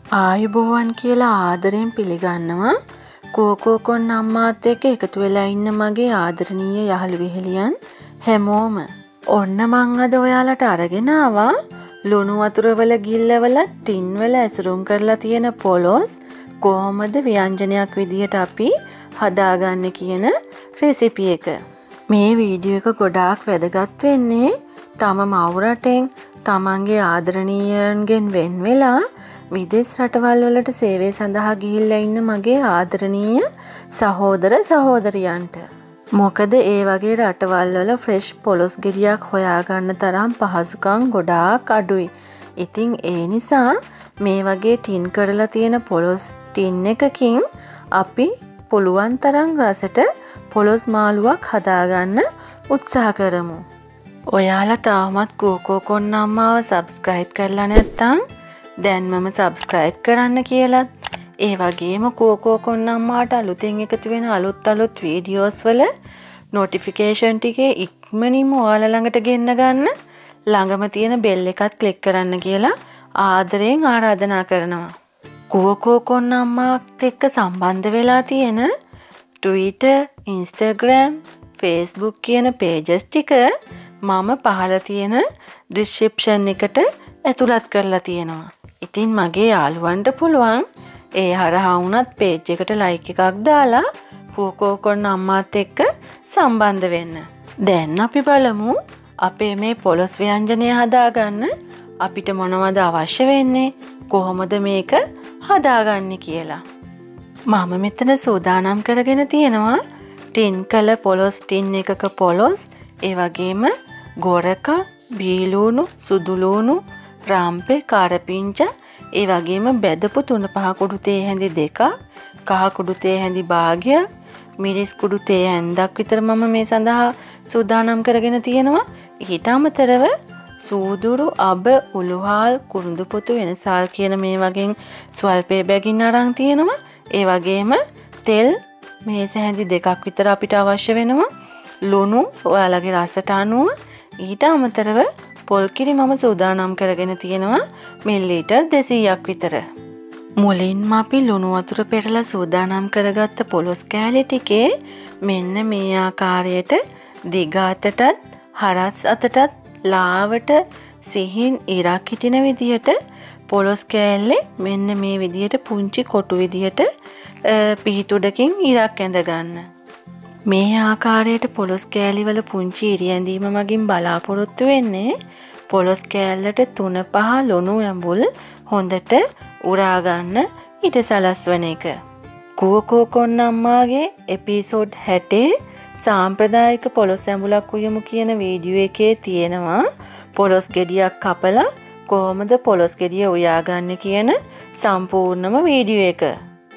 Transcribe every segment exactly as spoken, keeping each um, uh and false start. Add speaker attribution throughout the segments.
Speaker 1: ආයුබෝවන් කියලා ආදරයෙන් පිළිගන්නවා. කෝකෝකොන් අම්මාත් එක්ක එකතු වෙලා ඉන්න මගේ ආදරණීය යහළු විහෙලියන් හැමෝම. ඔන්න මං අද ඔයාලට අරගෙන ආවා ලුණු වතුරවල ගිල්ලවල ටින් වල ඇසුරුම් කරලා තියෙන පොලොස් කොහොමද ව්‍යංජනයක් විදියට අපි හදාගන්නේ කියන රෙසිපි එක. මේ වීඩියෝ එක ගොඩාක් වැදගත් වෙන්නේ තම මව් රටෙන් තමන්ගේ ආදරණීයයන්ගෙන් වෙන් වෙලා විදේශ රටවල් වලට සේවය සඳහා ගිහිල්ලා ඉන්න මගේ ආදරණීය සහෝදර සහෝදරියන්ට. මොකද ඒ වගේ රටවල් වල ෆ්‍රෙෂ් පොලොස් ගෙඩියක් හොයාගන්න තරම් පහසුකම් ගොඩාක් අඩුයි. ඉතින් ඒ නිසා මේ වගේ ටින් කරලා තියෙන පොලොස් ටින් එකකින් අපි පුළුවන් තරම් රසට පොලොස් මාළුවක් හදාගන්න උත්සාහ කරමු. ඔයාලා තාමත් කෝකෝකොන් අම්මාව සබ්ස්ක්‍රයිබ් කරලා නැත්නම් දැන් මම සබ්ස්ක්‍රයිබ් කරන්න කියලත් ඒ වගේම කෝකෝකොන් අම්මාට අලුතෙන් එකතු වෙන අලුත් අලුත් වීඩියෝස් වල නොටිෆිකේෂන් ටිකේ ඉක්මනින්ම ඔයාලා ළඟට ගෙන්න ගන්න ළඟම තියෙන බෙල් එකත් ක්ලික් කරන්න කියලා ආදරයෙන් ආරාධනා කරනවා. කෝකෝකොන් අම්මාත් එක්ක සම්බන්ධ වෙලා තියෙන Twitter, Instagram, Facebook කියන pages ටික මම පහළ තියෙන description එකට ඇතුළත් කරලා තියෙනවා. ඉතින් මගේ යාළුවන්ට පුළුවන් ඒ හරහා වුණත් page එකට like එකක් දාලා කෝකෝකොන් අම්මාත් එක්ක සම්බන්ධ වෙන්න. දැන් අපි බලමු අපේ මේ පොලොස් ව්‍යංජනය හදාගන්න අපිට මොනවද අවශ්‍ය වෙන්නේ, කොහොමද මේක හදාගන්නේ කියලා. මම මෙතන සූදානම් කරගෙන තියෙනවා ටින් කළ පොලොස් ටින් එකක පොලොස්, ඒ වගේම ගොරක, බීලුණු, සුදුලුණු, රාම්පේ, කාරපිංච, ඒ වගේම බෙදපු තුන පහ කුඩු තේ හැඳි දෙකක්, කහ කුඩු තේ හැඳි භාගයක්, මිරිස් කුඩු තේ හැන්දක් විතර මම මේ සඳහා සූදානම් කරගෙන තියෙනවා. ඊට අමතරව සූදුරු, අබ, උළුහාල්, කුරුඳු පොතු, වෙනසාල් කියන මේ වගේ ස්වල්පේ බැගින් අරන් තියෙනවා. ඒ වගේම තෙල් මේස හැඳි දෙකක් විතර අපිට අවශ්‍ය වෙනවා. ලුණු ඔයාලගේ රසට අනුව. ඊට අමතරව පොල් කිරි මම සූදානම් කරගෙන තියෙනවා මිලිලීටර් දෙසීයක් විතර. මුලින්ම අපි ලුණු වතුර පෙරලා සූදානම් කරගත්ත පොලොස් කෑලි ටිකේ මෙන්න මේ ආකාරයට දිග අතටත් හරස් අතටත් ලාවට සිහින් ඉරක් හිටින විදියට පොලොස් කෑල්ලේ මෙන්න මේ විදියට පුංචි කොටු විදියට පිහිටුඩකින් ඉරක් ඇඳ ගන්න. මේ ආකාරයට පොලොස් කෑලි වල පුංචි ඉරි ඇඳීම මගින් බලාපොරොත්තු වෙන්නේ පොලොස් කෑල්ලට තුන පහ ලුණු ඇඹුල් හොඳට උරා ගන්න ඉඩ සලස්වන එක. කෝකෝකොන් අම්මාගේ එපිසෝඩ් හැටේ සාම්ප්‍රදායික පොලොස් ඇඹුලක් උයමු කියන වීඩියෝ එකේ තියෙනවා පොලොස් ගෙඩියක් කපලා කොහොමද පොලොස් ගෙඩිය උයාගන්නේ කියන සම්පූර්ණම වීඩියෝ එක.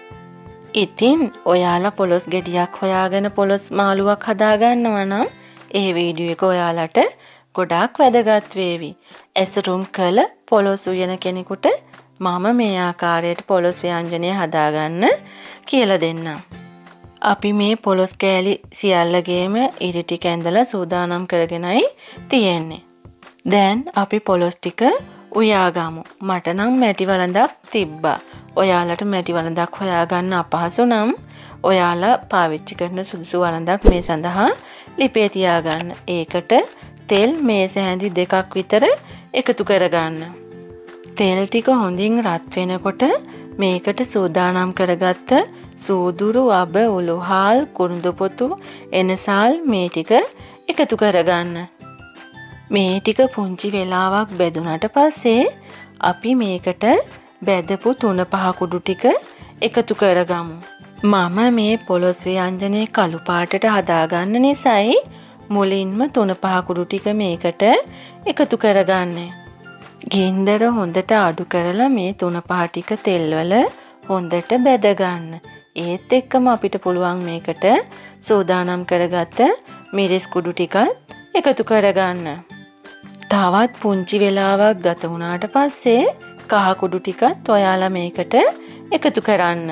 Speaker 1: ඉතින් ඔයාලා පොලොස් ගෙඩියක් හොයාගෙන පොලොස් මාළුවක් හදාගන්නවා නම් ඒ වීඩියෝ එක ඔයාලට ගොඩාක් වැදගත් වේවි. ඇසුරුම් කළ පොලොස් උයන කෙනෙකුට මම මේ ආකාරයට පොලොස් ව්‍යංජනය හදාගන්න කියලා දෙන්නම්. අපි මේ පොලොස් කෑලි සියල්ලගේම ඉරි ටික ඇඳලා සූදානම් කරගෙනයි තියෙන්නේ. දැන් අපි පොලොස් ටික උයාගමු. මට නම් මැටි වළඳක් තිබ්බා. ඔයාලට මැටි වළඳක් හොයාගන්න අපහසු නම් ඔයාලා පාවිච්චි කරන සුදුසු වළඳක් මේ සඳහා ලිපේ තියාගන්න. ඒකට තෙල් මේස හැඳි දෙකක් විතර එකතු කරගන්න. තෙල් ටික හොඳින් රත් වෙනකොට මේකට සූදානම් කරගත්ත සූදුරු, අබ, උළුහාල්, කුරුඳු පොතු, එනසාල් මේ ටික එකතු කරගන්න. මේ ටික පුංචි වෙලාවක් බෙදුනට පස්සේ අපි මේකට බෙදපු තුන පහ කුඩු ටික එකතු කරගමු. මම මේ පොලොස් ව්‍යංජනය කළු පාටට හදාගන්න නිසායි මුලින්ම තුන පහ කුඩු ටික මේකට එකතු කරගන්නේ. ගින්දර හොඳට අඩු කරලා මේ තුන පහ ටික තෙල්වල හොඳට බෙද ගන්න. ඒත් එක්කම අපිට පුළුවන් මේකට සූදානම් කරගත්ත මිරිස් කුඩු ටිකත් එකතු කරගන්න. තවත් පුංචි වෙලාවක් ගත වුණාට පස්සේ කහ කුඩු ටිකත් ඔයාලා මේකට එකතු කරන්න.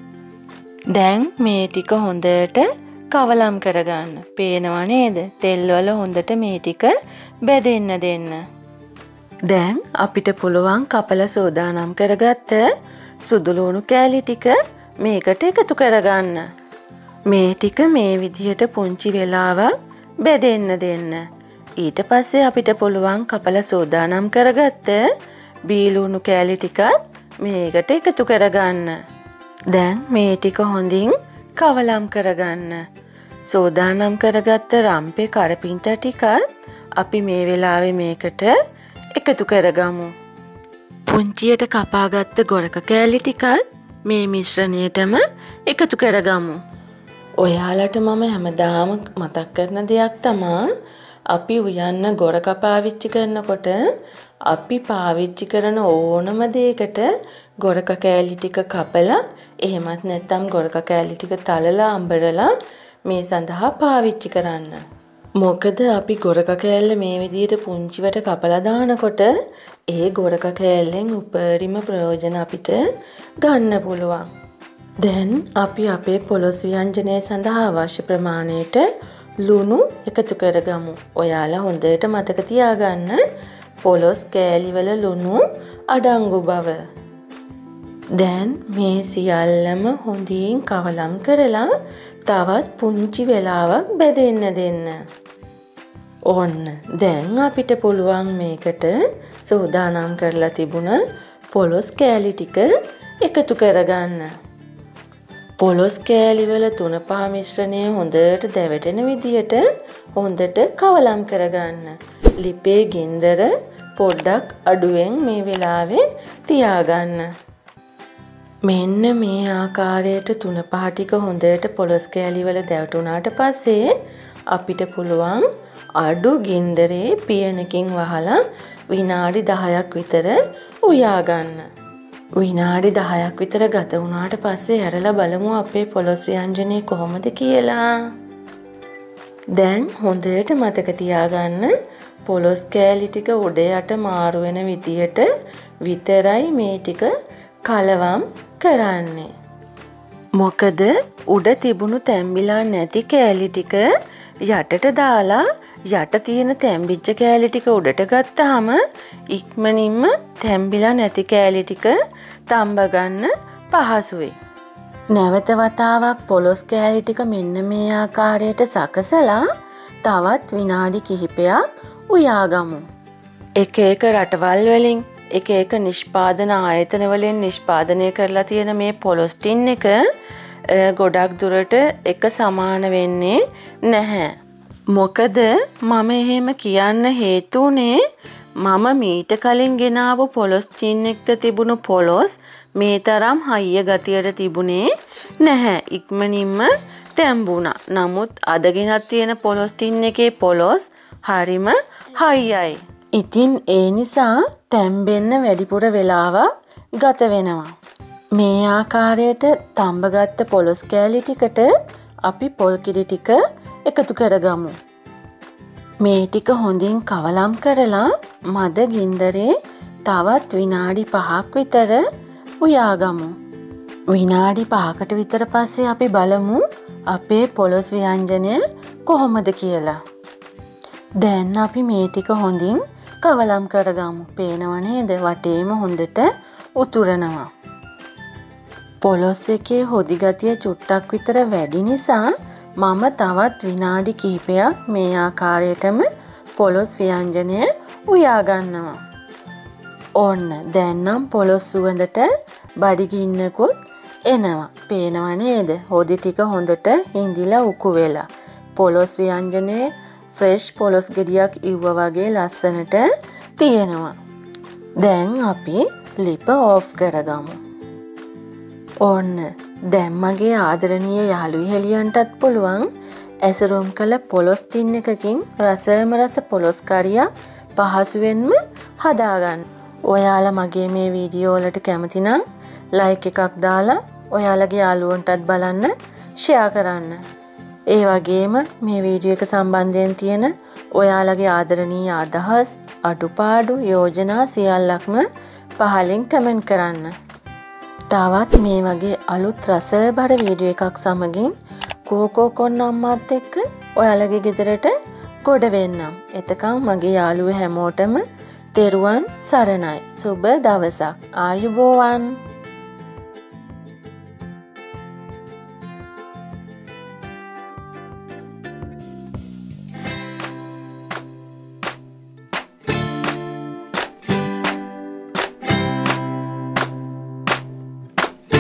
Speaker 1: දැන් මේ ටික හොඳට කවලම් කරගන්න. පේනවා නේද? තෙල්වල හොඳට මේ ටික බෙදෙන්න දෙන්න. දැන් අපිට පුළුවන් කපල සූදානම් කරගත්ත සුදු ලුණු කෑලි ටික මේකට එකතු කරගන්න. මේ ටික මේ විදිහට පුංචි වෙලාවක් බෙදෙන්න දෙන්න. ඊට පස්සේ අපිට පුළුවන් කපලා සෝදානම් කරගත්ත බීලුණු කෑලි ටිකත් මේකට එකතු කරගන්න. දැන් මේ ටික හොඳින් කවලම් කරගන්න. සෝදානම් කරගත්ත රම්පේ කරපිංචා ටිකත් අපි මේ වෙලාවේ මේකට එකතු කරගමු. පුංචියට කපාගත්ත ගොරක කෑලි ටිකත් මේ මිශ්‍රණයටම එකතු කරගමු. ඔයාලට මම හැමදාම මතක් කරන දෙයක් තමයි අපි උයන්න ගොරක පාවිච්චි කරනකොට අපි පාවිච්චි කරන ඕනම දෙයකට ගොරක කෑලි ටික කපලා එහෙමත් නැත්නම් ගොරක කෑලි ටික තලලා අඹරලා මේ සඳහා පාවිච්චි කරන්න. මොකද අපි ගොරක කෑල්ල මේ විදිහට පුංචිවට කපලා දානකොට ඒ ගොරක කෑල්ලෙන් උපරිම ප්‍රයෝජන අපිට ගන්න පුළුවන්. දැන් අපි අපේ පොලොස් ව්‍යංජනය සඳහා අවශ්‍ය ප්‍රමාණයට ලුණු එකතු කරගමු. ඔයාලා හොඳට මතක තියාගන්න පොලොස් කෑලිවල ලුණු අඩංගු බව. දැන් මේ සියල්ලම හොඳින් කවලම් කරලා තවත් පුංචි වෙලාවක් බෙදෙන්න දෙන්න. ඔන්න දැන් අපිට පුළුවන් මේකට සෝදානම් කරලා තිබුණ පොලොස් කෑලි ටික එකතු කරගන්න. පොලොස් කෑලිවල තුන පහ මිශ්‍රණය හොඳට දැවටෙන විදියට හොඳට කවලම් කරගන්න. ලිපේ ගින්දර පොඩ්ඩක් අඩුවෙන් මේ වෙලාවේ තියාගන්න. මෙන්න මේ ආකාරයට තුන පහ ටික හොඳට පොලොස් කෑලිවල දැවටුණාට පස්සේ අපිට පුළුවන් අඩු ගින්දරේ පියනකින් වහලා විනාඩි දහයක් විතර උයා ගන්න. විනාඩි දහයක් විතර ගත වුණාට පස්සේ ඇරලා බලමු අපේ පොලොස් ව්‍යංජනේ කොහොමද කියලා. දැන් හොඳට මතක තියාගන්න පොලොස් කෑලි ටික උඩ යට මාරු වෙන විදියට විතරයි මේ ටික කලවම් කරන්නේ. මොකද උඩ තිබුණු තැම්බිලා නැති කෑලි ටික යටට දාලා යට තියෙන තැම්බිච්ච කෑලි ටික උඩට ගත්තාම ඉක්මනින්ම තැම්බිලා නැති කෑලි ටික තම්බ ගන්න පහසුයි. නැවත වතාවක් පොලොස් කෑලි ටික මෙන්න මේ ආකාරයට සකසලා තවත් විනාඩි කිහිපයක් උයාගමු. එක එක රටවල් වලින් එක එක නිෂ්පාදන ආයතන වලින් නිෂ්පාදනය කරලා තියෙන මේ පොලොස් ටින් එක ගොඩක් දුරට එක සමාන වෙන්නේ නැහැ. මොකද මම එහෙම කියන්න හේතු උනේ මම මීට කලින් ගෙනාවු පොලොස් ටින් එක්ක තිබුණු පොලොස් මේ තරම් හයිය ගතියට තිබුණේ නැහැ. ඉක්මනින්ම තැම්බුණා. නමුත් අද ගෙනත් තියෙන පොලොස් ටින් එකේ පොලොස් හරිම හයියයි. ඉතින් ඒ නිසා තැම්බෙන්න වැඩිපුර වෙලාවක් ගත වෙනවා. මේ ආකාරයට තම්බගත්ත පොලොස් කෑලි ටිකට අපි පොල් කිරි ටික එකතු කරගමු. මේ ටික හොඳින් කවලම් කරලා මද ගින්දරේ තවත් විනාඩි පහක් විතර උයාගමු. විනාඩි පහකට විතර පස්සේ අපි බලමු අපේ පොලොස් ව්‍යංජනය කොහොමද කියලා. දැන් අපි මේ ටික හොඳින් කවලම් කරගමු. පේනව නේද? වටේම හොඳට උතුරනවා. පොලොස් එකේ හොදි ගතිය චුට්ටක් විතර වැඩි නිසා මම තවත් විනාඩි කිහිපයක් මේ ආකාරයටම පොලොස් ව්‍යංජනය උයා ගන්නවා. ඕන්න දැන් නම් පොලොස් සුවඳට බඩගින්නකුත් එනවා. පේනව නේද? හොදි ටික හොඳට හිඳිලා උකු වෙලා. පොලොස් ව්‍යංජනේ ෆ්‍රෙෂ් පොලොස් ගෙඩියක් ඉව්වා වගේ ලස්සනට තියෙනවා. දැන් අපි ලිප ඕෆ් කරගමු. ඕන්න දැන් මගේ ආදරණීය යාළු විහෙලියන්ටත් පුළුවන් ඇසුරුම් කළ පොලොස් ටින් එකකින් රසම රස පොලොස් කරියක් පහසුවෙන්ම හදාගන්න. ඔයාලා මගේ මේ වීඩියෝ වලට කැමති නම් ලයික් එකක් දාලා ඔයාලගේ යාළුවන්ටත් බලන්න ෂෙයා කරන්න. ඒ වගේම මේ වීඩියෝ එක සම්බන්ධයෙන් තියෙන ඔයාලගේ ආදරණීය අදහස්, අඩුපාඩු, යෝජනා සියල්ලක්ම පහලින් කමෙන්ට් කරන්න. තවත් මේ වගේ අලුත් රසබර වීඩියෝ එකක් සමගින් කෝකෝ කොන්න අම්මාත් එක්ක ඔයාලගේ ගෙදරට ගොඩ වෙන්නම්. එතකන් මගේ යාළුවෝ හැමෝටම තෙරුවන් සරණයි. සුබ දවසක්. ආයුබෝවන්.